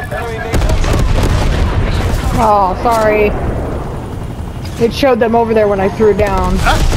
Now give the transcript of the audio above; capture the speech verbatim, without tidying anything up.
Oh, sorry. It showed them over there when I threw down. Huh?